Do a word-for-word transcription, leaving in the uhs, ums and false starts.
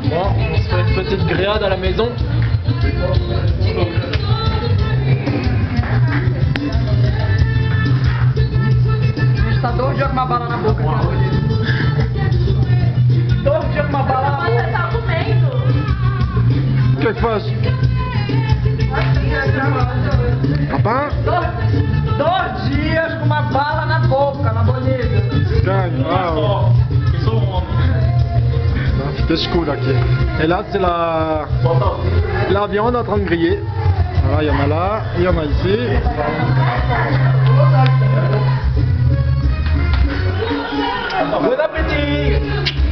Bon, on se fait une petite grillade à la maison. Tá dois dias com uma bala na boca, cara. Dois dias com uma bala na boca. Você tá comendo? O que é que faz? Papá? Dois, dois dias com uma bala na boca, na bonita. Gagne. Ah, Ils sont ouais. C'était cool là. Et là, c'est la... la viande en train de griller. Voilà, il y en a là, il y en a ici. Bon appétit.